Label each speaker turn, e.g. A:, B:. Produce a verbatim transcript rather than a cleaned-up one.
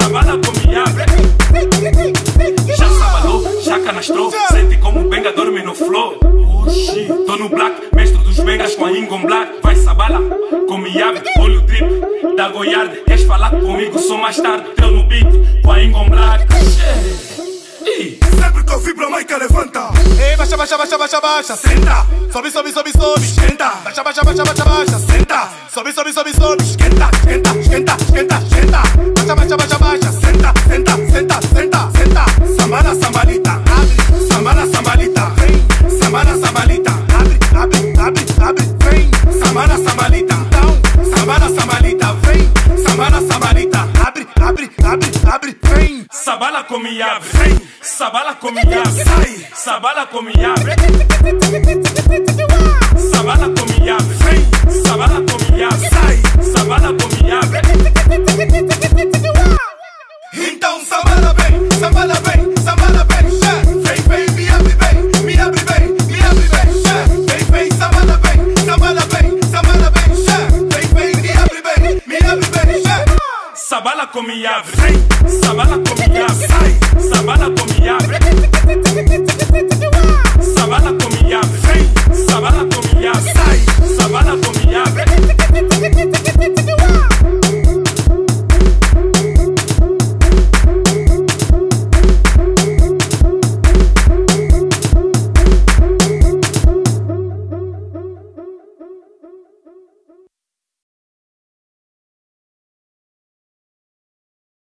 A: sabala come abre. Já sabalou, já canastrou, sente como o benga dorme no flow. Oxi, tô no black, mestre dos bengas com a Ingon Black. Vai sabala, come abre, olho drip da Goiarde. Queres falar comigo, sou mais tarde. Teu no beat, com a Ingon Black.
B: Sempre que eu vibro a maica levanta.
C: Ei, baixa, baixa, baixa, baixa, baixa.
B: Senta,
C: Sobe, sobe, sobe, sobe.
B: esquenta.
C: Baixa, baixa, baixa, baixa, baixa.
B: Senta,
C: Sobe, sobe, sobe, sobe.
B: esquenta, esquenta, esquenta, esquenta, esquenta.
C: Baixa, baixa, baixa, baixa.
B: Senta, senta, senta, senta, senta. Sambala, sambalita, abre. Sambala, sambalita, vem. Sambala, sambalita, abre, abre, abre, abre, vem. Sambala, sambalita, então. Sambala, sambalita, vem. Sambala, sambalita, abre, abre, abre, abre, vem.
A: Sabala come abre, vem. Sabala come abre, sai. Sabala come abre. Sabala come abre, vem. Sabala come abre, sai. Sabala come abre.
B: Então sambala bem, sambala bem, sambala bem, xé. Vem, vem, me abre bem, me abre bem, me abre bem, xé. Vem, vem, sambala bem, sambala bem, sambala bem, xé. Vem, vem, me abre bem, me abre bem, xé.
A: Sabala come abre, vem. Sabala come abre, sai. Sabala come abre. Sabala come abre.